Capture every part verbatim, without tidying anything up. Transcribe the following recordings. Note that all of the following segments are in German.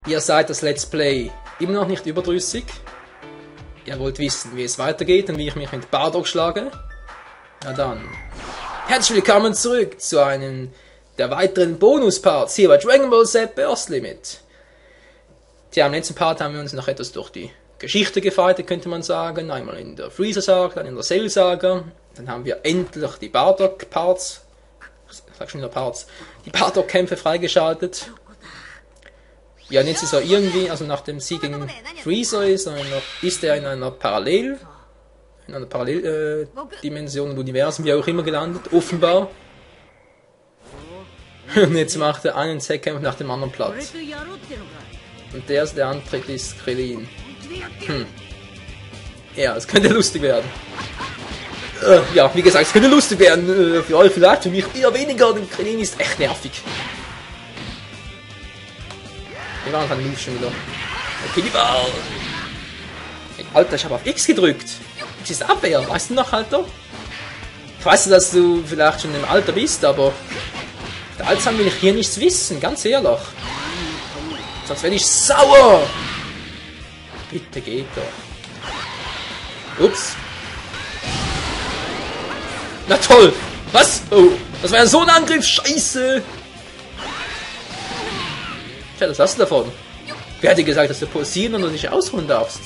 Ihr seid das Let's Play immer noch nicht überdrüssig. Ihr wollt wissen, wie es weitergeht und wie ich mich mit Bardock schlage? Na dann, herzlich willkommen zurück zu einem der weiteren Bonusparts hier bei Dragon Ball Z Burst Limit. Tja, im letzten Part haben wir uns noch etwas durch die Geschichte gefightet, könnte man sagen. Einmal in der Freezer-Saga, dann in der Cell-Saga. Dann haben wir endlich die Bardock-Parts, ich sag schon wieder Parts, die Bardock-Kämpfe freigeschaltet. Ja, und jetzt ist er irgendwie, also nach dem Sieg gegen Freezer ist er, noch, ist er in einer Parallel, in einer Paralleldimension, äh, Universum, wie auch immer gelandet, offenbar. Und jetzt macht er einen Zeitkampf nach dem anderen platt. Und der ist der Antritt ist Krillin. Hm. Ja, es könnte lustig werden. Äh, ja, wie gesagt, es könnte lustig werden. Äh, für euch vielleicht, für mich eher weniger, denn Krillin ist echt nervig. Wir waren an Move schon wieder. Okay, die Ball. Hey, Alter, ich habe auf X gedrückt. Das ist Abwehr, weißt du noch, Alter? Ich weiß, dass du vielleicht schon im Alter bist, aber der Altsam will ich hier nichts wissen, ganz ehrlich. Sonst werde ich sauer. Bitte geht doch. Ups. Na toll. Was? Oh, das war ja so ein Angriff. Scheiße. Tja, was hast du davon? Wer hat dir gesagt, dass du pausieren und nicht ausruhen darfst?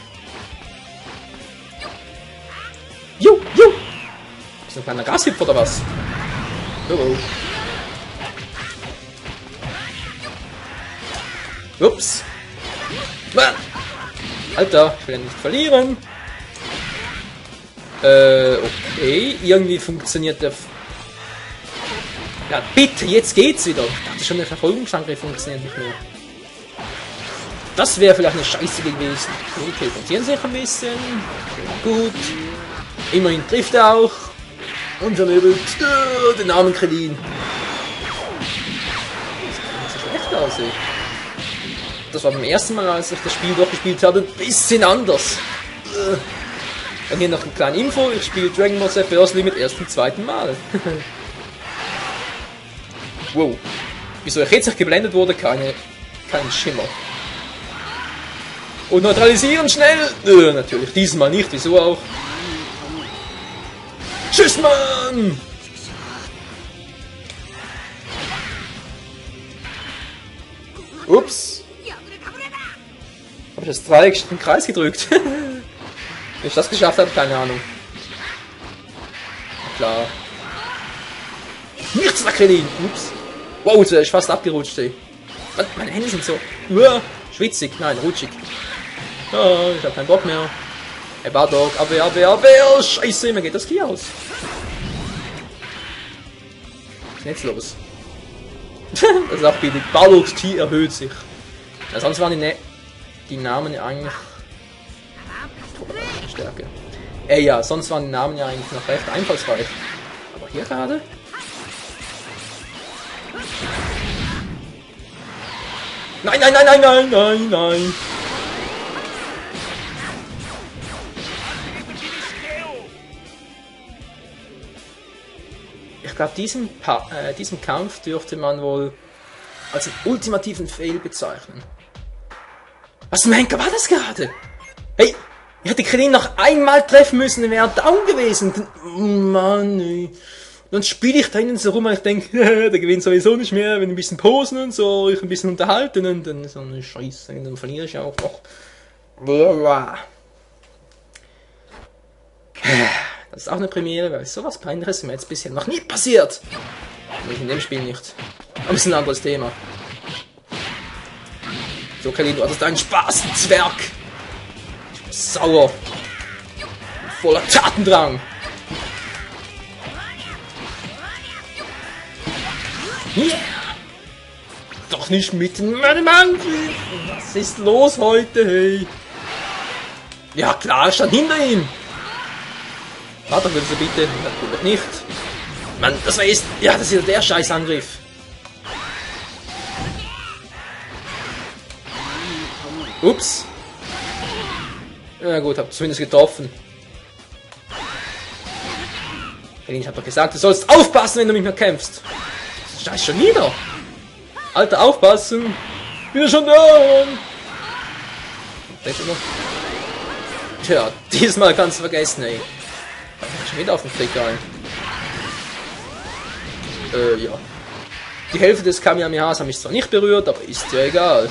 Ju, ju! Bist du ein kleiner Gashüpfer oder was? Oh, oh. Ups! Alter, ich will ja nicht verlieren. Äh, okay. Irgendwie funktioniert der... F ja, bitte, jetzt geht's wieder. Ich dachte schon, der Verfolgungsangriff funktioniert nicht mehr. Das wäre vielleicht eine Scheiße gewesen. Okay, teleportieren sich ein bisschen. Gut. Immerhin trifft er auch. Und vermöbelt äh, den armen Krillin. Das kann nicht so schlecht aussehen. Das war beim ersten Mal, als ich das Spiel durchgespielt habe, ein bisschen anders. Äh. Dann hier noch eine kleine Info. Ich spiele Dragon Ball Z Burst Limit erst zum zweiten Mal. Wow. Wieso ich jetzt nicht geblendet wurde, keine, kein Schimmer. Und neutralisieren schnell! Äh, natürlich, diesmal nicht, wieso auch? Tschüss, Mann! Ups! Hab ich das Dreieck im Kreis gedrückt? Wie ich das geschafft habe, keine Ahnung. Na klar. Nichts nach Krillin! Ups! Wow, da ist fast abgerutscht, ey. Meine Hände sind so uh, schwitzig, nein, rutschig. Oh, ich hab keinen Bock mehr. Hey, Bardock, Abwehr, Abwehr, Abwehr! Scheiße, mir geht das Vieh aus. Was ist jetzt los? Das ist auch billig. Bardocks Ki erhöht sich. Ja, sonst waren die, ne die Namen ja eigentlich... Stärke. Ey, ja, sonst waren die Namen ja eigentlich noch recht einfallsreich. Aber hier gerade... Nein, nein, nein, nein, nein, nein, nein. Ich glaube, diesen, äh, diesen Kampf dürfte man wohl als einen ultimativen Fail bezeichnen. Was zum Henker war das gerade? Hey, ich hätte Krillin noch einmal treffen müssen, dann wäre er down gewesen. Oh Mann, ey. Dann spiele ich da innen so rum und ich denke, der gewinnt sowieso nicht mehr, wenn ein bisschen posen und so, ich ein bisschen unterhalten und dann so eine Scheiße, dann verliere ich auch noch. Das ist auch eine Premiere, weil sowas Peinliches mir jetzt bisher noch nie passiert. In dem Spiel nicht. Aber es ist ein anderes Thema. So, Krillin, du hattest einen Spaß, ein Zwerg. Ich bin sauer. Voller Tatendrang. Yeah. Doch nicht mitten in meinem Angriff. Was ist los heute, hey? Ja klar, ich stand hinter ihm. Warte, willst du bitte? Natürlich nicht. Mann, das war jetzt... Ja, das ist der Scheißangriff. Ups. Ja gut, hab zumindest getroffen. Ich hab doch gesagt, du sollst aufpassen, wenn du mit mir kämpfst. Scheiß schon wieder. Alter, aufpassen. bin schon da! Tja, diesmal kannst du vergessen, ey. Ich schon wieder auf den Flick rein. Äh, ja. Die Hälfte des Kamehamehas haben mich zwar nicht berührt, aber ist ja egal.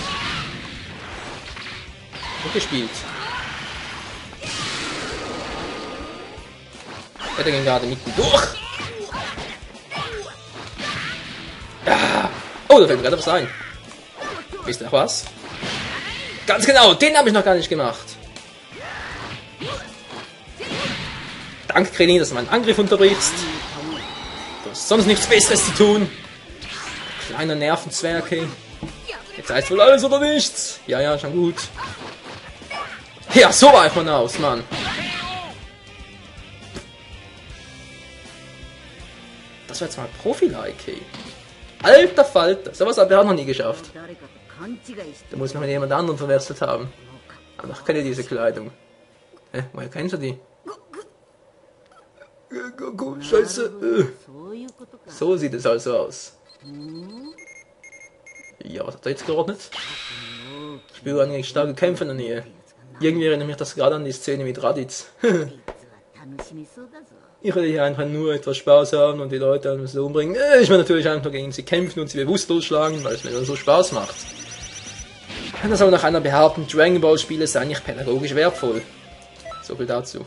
Gut gespielt. Ja, der ging gerade mitten durch. Ah. Oh, da fällt mir gerade was ein. Wisst ihr noch was? Ganz genau, den habe ich noch gar nicht gemacht. Danke, Krillin, dass du meinen Angriff unterbrichst. Du hast sonst nichts Besseres zu tun. Kleiner Nervenzwerg, ey. Jetzt heißt wohl alles oder nichts. Ja, ja, schon gut. Ja, so weicht man aus, Mann. Das war jetzt mal Profi-like, ey. Alter Falter, sowas hat er auch noch nie geschafft. Da muss man mit jemand anderen verwechselt haben. Aber ich kenne diese Kleidung. Hä, woher kennst du die? Scheiße. So sieht es also aus. Ja, was hat er jetzt geordnet? Ich spüre eigentlich starke Kämpfe in der Nähe. Irgendwie erinnert mich das gerade an die Szene mit Raditz. Ich will hier einfach nur etwas Spaß haben und die Leute einfach so umbringen. Ich will natürlich einfach gegen sie kämpfen und sie bewusstlos schlagen, weil es mir dann so Spaß macht. Das soll nach einer behaupten, Dragon Ball Spiele sei nicht pädagogisch wertvoll. So viel dazu.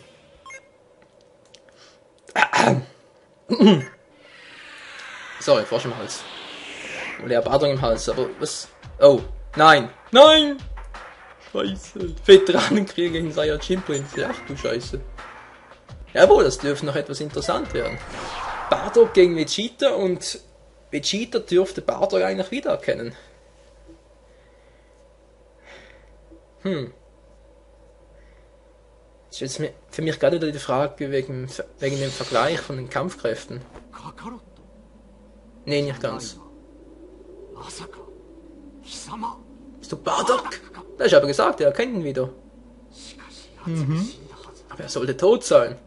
Sorry, Frosch im Hals. Leerbadung im Hals, aber was? Oh, nein! Nein! Scheiße. Veteranenkrieg gegen Saiyajin Prinz. Ach du Scheiße. Jawohl, das dürfte noch etwas interessant werden. Bardock gegen Vegeta und Vegeta dürfte Bardock eigentlich wiedererkennen. Hm. Das ist jetzt für mich gerade wieder die Frage wegen, wegen dem Vergleich von den Kampfkräften. Nee, nicht ganz. Bist du Bardock? Da ist aber gesagt, er erkennt ihn wieder. Mhm. Aber er sollte tot sein.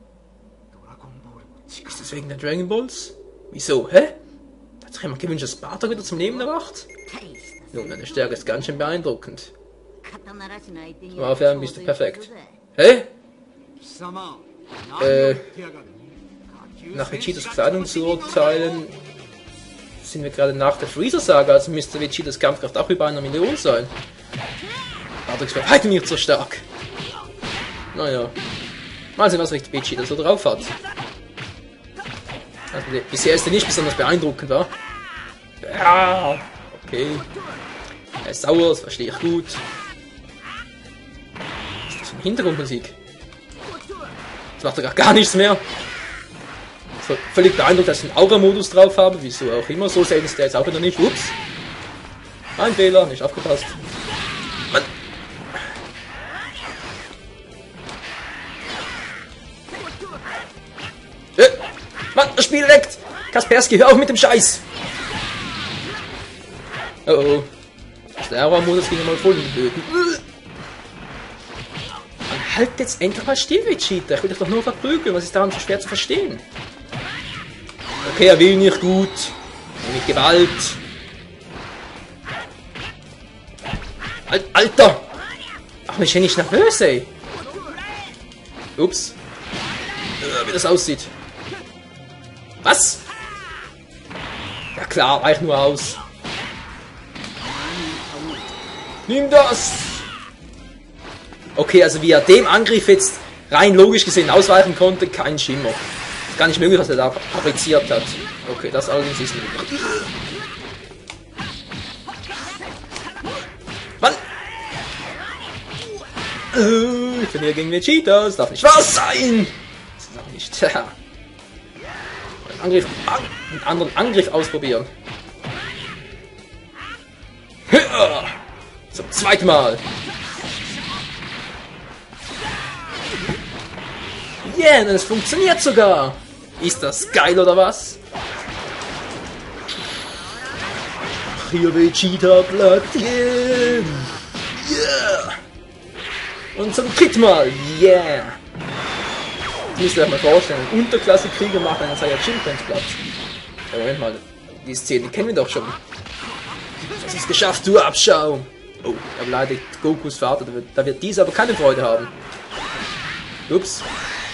Ist das wegen der Dragon Balls? Wieso? Hä? Hat sich jemand gewünscht, dass Bardock wieder zum Leben erwacht? Nun, deine Stärke ist ganz schön beeindruckend. Zum Aufwärmen bist du perfekt. Hä? Äh, nach Vegetas Kleidung zu urteilen, sind wir gerade nach der Freezer-Saga, also müsste Vegetas Kampfkraft auch über einer Million sein. Bardock ist bei weitem nicht so stark. Naja. Mal sehen, was Vegeta so drauf hat. Also, bisher ist er nicht besonders beeindruckend, wa? Ja, okay. Er ist sauer, das verstehe ich gut. Was ist das für eine Hintergrundmusik? Jetzt macht er gar, gar nichts mehr. So, völlig beeindruckt, dass ich einen Aura-Modus drauf habe, wieso auch immer. So selten ist der jetzt auch wieder nicht. Ups. Ein Fehler, nicht aufgepasst. Mann. Äh, Mann, das Spiel leckt! Kaspersky, hör auf mit dem Scheiß! Oh oh. Der Aura-Modus ging mal voll in die Böden. Halt jetzt endlich mal still, Vegeta. Ich will dich doch nur verprügeln. Was ist daran so schwer zu verstehen? Okay, er will nicht gut. Mit Gewalt. Al Alter! Ach, mich bin ich nervös, ey. Ups. Äh, wie das aussieht. Was? Ja klar, weich nur aus. Nimm das! Okay, also wie er dem Angriff jetzt rein logisch gesehen ausweichen konnte, kein Schimmer. Ist gar nicht möglich, was er da fabriziert hat. Okay, das allerdings ist möglich. Mann! Ich bin hier gegen Vegeta, das darf nicht wahr sein! Das ist auch nicht. Einen Angriff, einen anderen Angriff ausprobieren. Zum zweiten Mal. Yeah, es funktioniert sogar. Ist das geil oder was? Ach, hier Vegeta Platin. Yeah. Und zum dritten Mal. Yeah. Das müsst ihr euch mal vorstellen. Unterklasse-Krieger machen einen Saiyajin Prinz platt. Ja, Moment mal. Die Szene kennen wir doch schon. Das ist geschafft, du Abschaum. Oh, er beleidigt Gokus Vater. Da wird, da wird dieser aber keine Freude haben. Ups.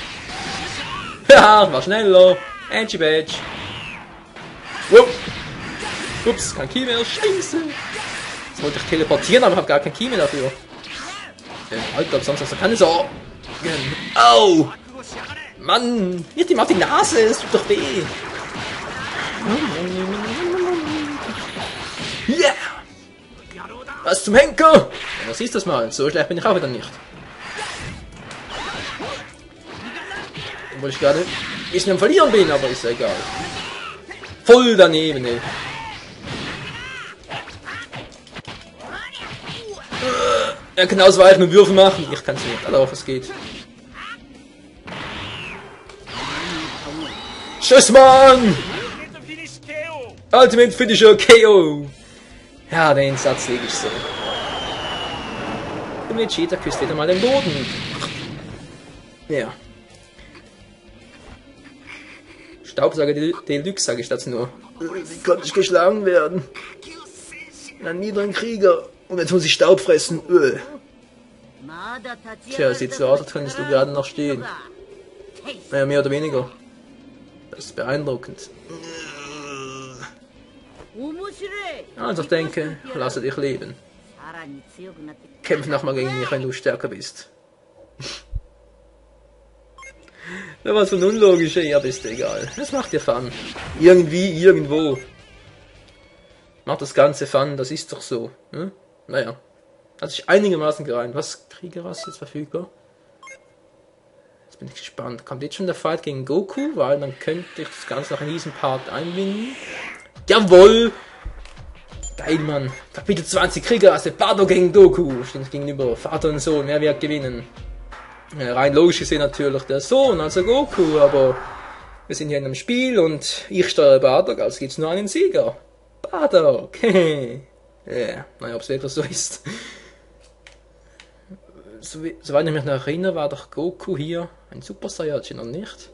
Ja, war schneller. Angie Badge. Wow. Ups, kein Key mehr. Scheiße. Jetzt wollte ich teleportieren, aber ich habe gar kein Key mehr dafür. Äh, Alter, sonst hast du keine Sorgen. Au! Mann! Nicht ihm auf die Nase, es tut doch weh. Yeah! Was zum Henker? Ja, was ist das mal? So schlecht bin ich auch wieder nicht. Obwohl ich gerade ein bisschen am Verlieren bin, aber ist ja egal. Voll daneben, ey. Er kann ausweichen und Würfe machen. Ich kann es nicht. Also auf, es geht. Tschüss, Mann! Ultimate Finisher K O! Ja, den Satz lege ich so. Und Vegeta küsst wieder mal den Boden. Ja. Staubsauger Deluxe, sage ich dazu nur. Wie konnte ich geschlagen werden? Ein niedrigen Krieger. Und jetzt muss ich Staub fressen. Öh. Tja, sieht so aus, als könntest du gerade noch stehen. Naja, mehr oder weniger. Das ist beeindruckend. Also ich denke, lasse dich leben. Kämpf nochmal gegen mich, wenn du stärker bist. Da war so ein unlogischer, ja, bist du egal. Das macht dir Fun. Irgendwie, irgendwo. Macht das Ganze Fun, das ist doch so. Hm? Naja. Hat sich einigermaßen gereimt. Was? Kriegerrasse jetzt verfügbar? Jetzt bin ich gespannt. Kommt jetzt schon der Fight gegen Goku? Weil dann könnte ich das Ganze noch in diesem Part einbinden. Jawohl! Geil, Mann. Kapitel zwanzig Kriegerrasse. Bardock gegen Goku. Steht gegenüber Vater und Sohn. Wer wird gewinnen? Ja, rein logisch gesehen natürlich der Sohn, also Goku. Aber wir sind hier in einem Spiel und ich steuere Bardock, also gibt es nur einen Sieger. Bardock. Ja, naja, ob es wirklich so ist. So, soweit ich mich noch erinnere, war doch Goku hier ein Super Saiyajin, oder nicht?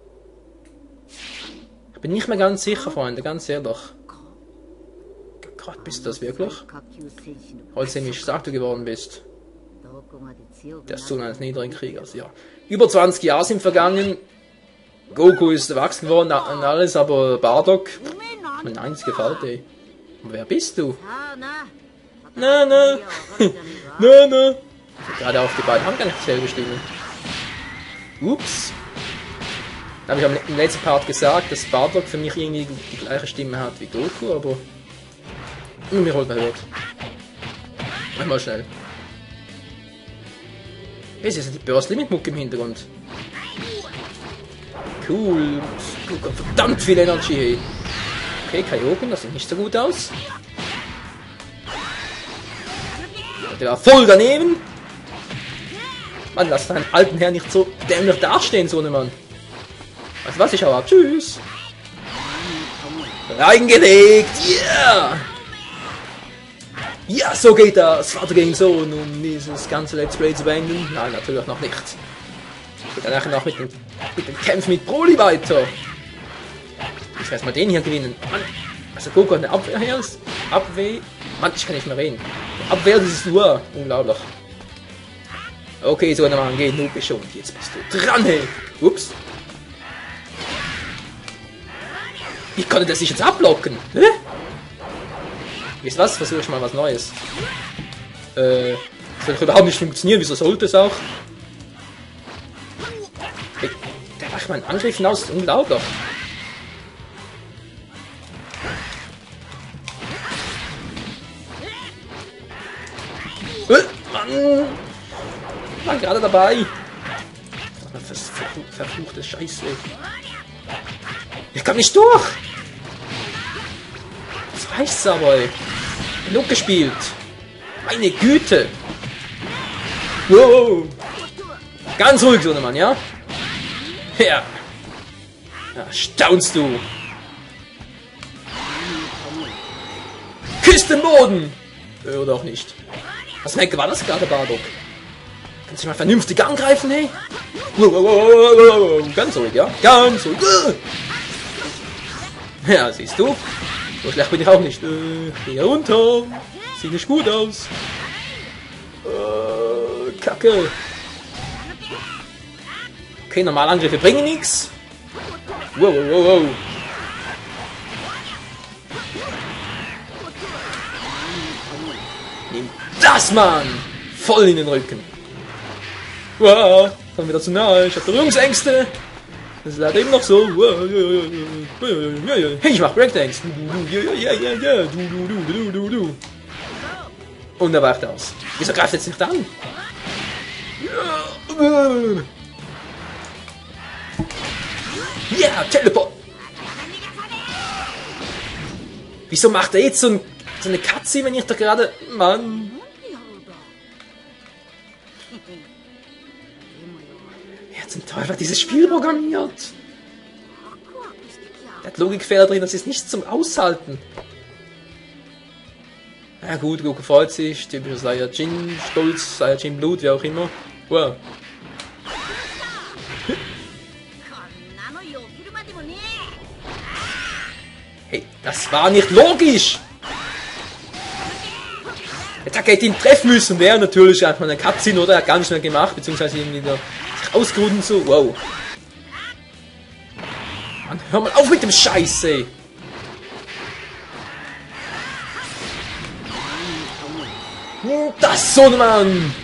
Ich bin nicht mehr ganz sicher, Freunde, ganz ehrlich. Gott, bist du das wirklich? Heute sehen, wie stark du geworden bist. Der Sohn eines niedrigen Kriegers, ja. Über zwanzig Jahre sind vergangen. Goku ist erwachsen geworden und alles, aber Bardock, mein eins gefällt, ey. Wer bist du? Na, na. Na, na. Gerade auf, die beiden haben gar nicht dasselbe Stimme. Ups. Da habe ich im letzten Part gesagt, dass Bardock für mich irgendwie die gleiche Stimme hat wie Goku, aber nur mir holt man hört. Mach mal schnell. Es ist die Burst Limit Mucke im Hintergrund. Cool. Verdammt viel Energy, hey. Okay, Kaioken, das sieht nicht so gut aus. Der war voll daneben. Mann, lass deinen alten Herrn nicht so dämlich dastehen, so ne Mann. Weißt du was, ich hau ab. Tschüss. Reingelegt. Yeah. Ja, so geht das. Vater gegen Sohn, um dieses ganze Let's Play zu beenden. Nein, natürlich noch nicht. Geht dann nachher noch mit dem, mit dem Kampf mit Broly weiter. Ich werde mal den hier gewinnen. Mann. Also Goku hat eine Abwehr her. Abwehr. Mann, ich kann nicht mehr reden. Abwehr dieses nur. Unglaublich. Okay, so eine Mann, geh, Noob schon. Jetzt bist du dran, hey. Ups. Wie konnte der sich jetzt abblocken? Hä? Wisst was? Versuche ich mal was Neues. Äh, das wird überhaupt nicht funktionieren. Wieso sollte es auch? Hey, der macht meinen Angriff hinaus. Unglaublich. Äh, Mann! War gerade dabei. Verfluchte Scheiße. Ich komm nicht durch. Das reicht's aber, ey. Genug gespielt. Meine Güte. Wow. Ganz ruhig, so ne Mann, ja? Ja. Ja, staunst du. Küss den Boden. Oder auch nicht. Was Mecke war das gerade, Bardock? Kannst du mal vernünftig angreifen, hey? Wow, wow, wow, wow, wow. Ganz ruhig, ja? Ganz ruhig. Ja, siehst du? So schlecht bin ich auch nicht. Äh, hier runter. Sieht nicht gut aus. Äh, Kacke. Okay, normale Angriffe bringen nichts. Wow, wow, wow, wow. Nimm das, Mann! Voll in den Rücken. Wow, kommen wieder zu nahe. Ich habe Berührungsängste. Das ist leider eben noch so. Hey, ich mach Breakdance. Und er weicht aus. Wieso greift er jetzt nicht an? Ja, yeah, Teleport! Wieso macht er jetzt so, ein, so eine Katze, wenn ich da gerade... Mann! Wer zum Teufel hat dieses Spiel programmiert? Der hat Logikfehler drin, das ist nicht zum Aushalten. Ja gut, Goku freut sich, typischer Saiyajin, Stolz, Saiyajin Blut, wie auch immer. Wow. Hey, das war nicht logisch! Jetzt hätte ich ihn treffen müssen, wäre natürlich einfach eine Cutscene, oder? Er hat gar nicht mehr gemacht, beziehungsweise ihn wieder sich ausgeruht und so. Wow. Mann, hör mal auf mit dem Scheiße! Das so ein Mann!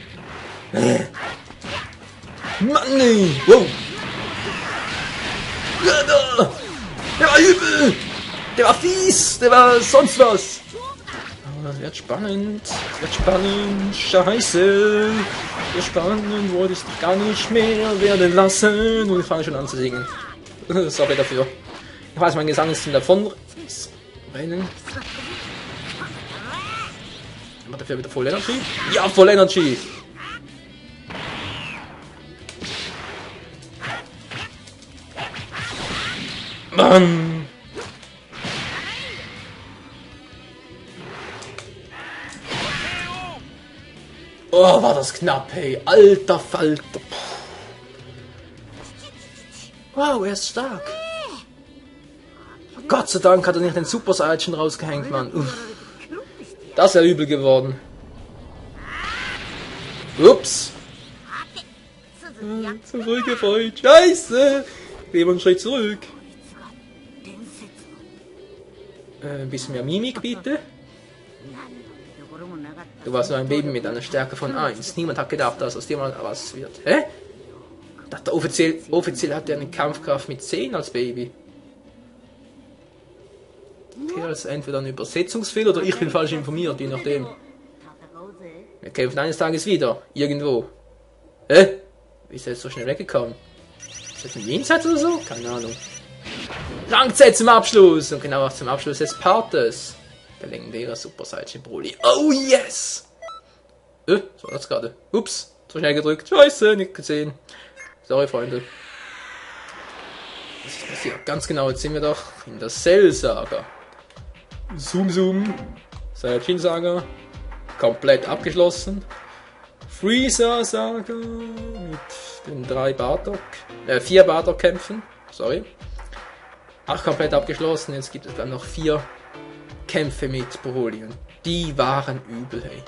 Mann, ey! Wow! Der war übel! Der war fies! Der war sonst was! Oh, das wird spannend! Das wird spannend! Scheiße! Das wird spannend! Wollte ich doch gar nicht mehr werden lassen! Und ich fange schon an zu singen. Sorry dafür. Ich weiß, mein Gesang ist zum Davonrennen. Aber dafür wieder Full Energy? Ja, Full Energy! Mann! Oh, war das knapp, hey. Alter Falter. Wow, er ist stark. Gott sei Dank hat er nicht den Super Saiyan rausgehängt, Mann. Uff. Das wäre übel geworden. Ups. Zurückgefeuert. Scheiße. Gehen wir einen Schritt zurück. Äh, ein bisschen mehr Mimik, bitte. Du warst nur ein Baby mit einer Stärke von eins. Niemand hat gedacht, dass aus dir mal was wird. Hä? Ich dachte, offiziell, offiziell hat er eine Kampfkraft mit zehn als Baby. Okay, das ist entweder ein Übersetzungsfehler oder ich bin falsch informiert, je nachdem. Wir kämpfen eines Tages wieder. Irgendwo. Hä? Wie ist er jetzt so schnell weggekommen? Ist das ein Jenseits oder so? Keine Ahnung. Langzeit zum Abschluss. Und genau auch zum Abschluss des Partes. Der legendäre Super Saiyan Broly. Oh yes! Äh, was war das gerade? Ups, zu schnell gedrückt. Scheiße, nicht gesehen. Sorry, Freunde. Was ist passiert? Ganz genau, jetzt sind wir doch in der Cell-Saga. Zoom Zoom. Saiyajin Saga. Komplett abgeschlossen. Freezer Saga. Mit den drei Bardock. Äh, vier Bardock-Kämpfen. Sorry. Ach, komplett abgeschlossen. Jetzt gibt es dann noch vier Kämpfe mit Broly. Und die waren übel, hey.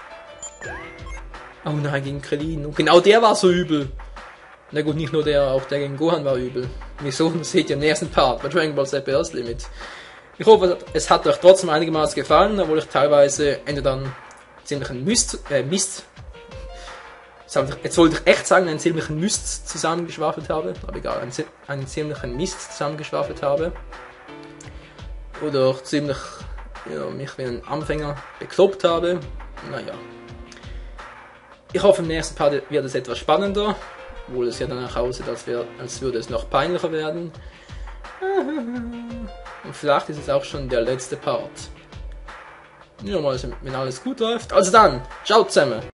Oh nein, gegen Krillin. Und genau der war so übel. Na gut, nicht nur der, auch der gegen Gohan war übel. Wieso? Das seht ihr im nächsten Part bei Dragon Ball Z Burst Limit. Ich hoffe, es hat euch trotzdem einigermaßen gefallen, obwohl ich teilweise Ende dann ziemlichen Mist, äh, Mist, jetzt wollte ich echt sagen, einen ziemlichen Mist zusammengeschwafelt habe, aber egal, einen, einen ziemlichen Mist zusammengeschwafelt habe. Oder auch ziemlich, ja, mich wie ein Anfänger bekloppt habe. Naja. Ich hoffe, im nächsten Part wird es etwas spannender, obwohl es ja danach aussieht, als, wär, als würde es noch peinlicher werden. Und vielleicht ist es auch schon der letzte Part. Ja, mal, wenn alles gut läuft. Also dann, ciao zusammen!